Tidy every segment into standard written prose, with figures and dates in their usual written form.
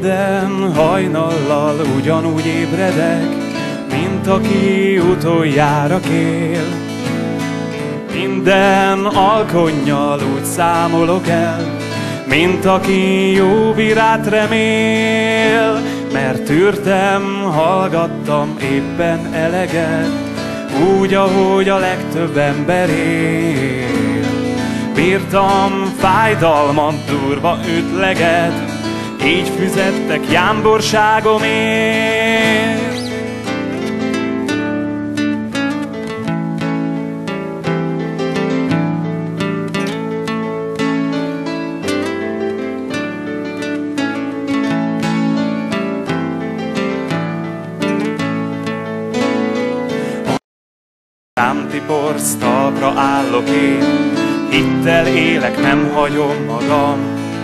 Minden hajnallal ugyanúgy ébredek, mint aki utoljára kél. Minden alkonnyal úgy számolok el, mint aki jó virát remél. Mert tűrtem, hallgattam éppen eleget, úgy, ahogy a legtöbb ember él. Bírtam fájdalmat, durva ütleget, így füzettek jámborságomért. Rám tiporsz, talpra állok én, hittel élek, nem hagyom magam.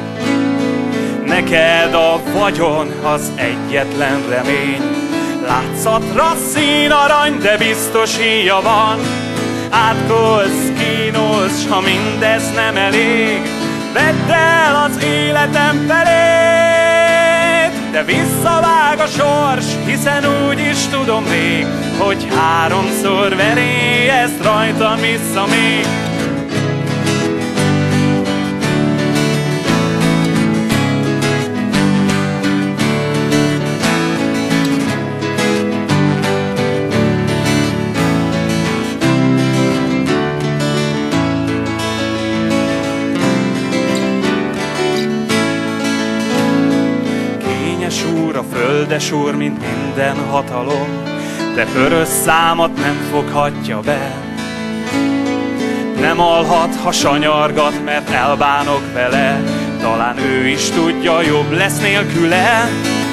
Neked a vagyon az egyetlen remény, látszatra szín arany, de biztos híja van. Átkozz, kínozz, ha mindez nem elég, vedd el az életem felét. De visszavág a sors, hiszen úgy is tudom rég, hogy háromszor veri ezt rajtam vissza még. Úr, a földes úr, mint minden hatalom, de pörös számat nem foghatja be. Nem alhat, ha sanyargat, mert elbánok vele, talán ő is tudja, jobb lesz nélküle.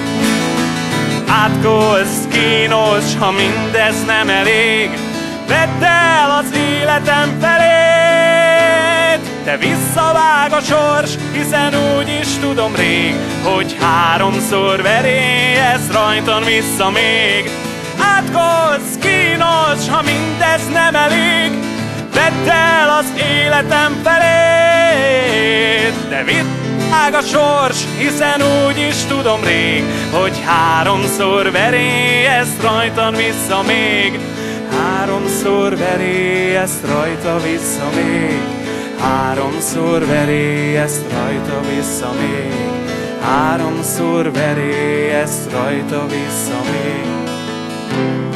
Átkozz, kínozz, ha mindez nem elég, vedd el az életem felét. De visszavág a sors, hiszen úgy is tudom rég, hogy háromszor veri ezt rajtam vissza még. Átkozz, kínozz, ha mindez nem elég, vedd el az életem felét. De visszavág a sors, hiszen úgy is tudom rég, hogy háromszor veri ezt rajtam vissza még. Háromszor veri ezt rajta vissza még. Háromszor veri ezt rajta vissza még. Háromszor veri ezt rajta vissza még.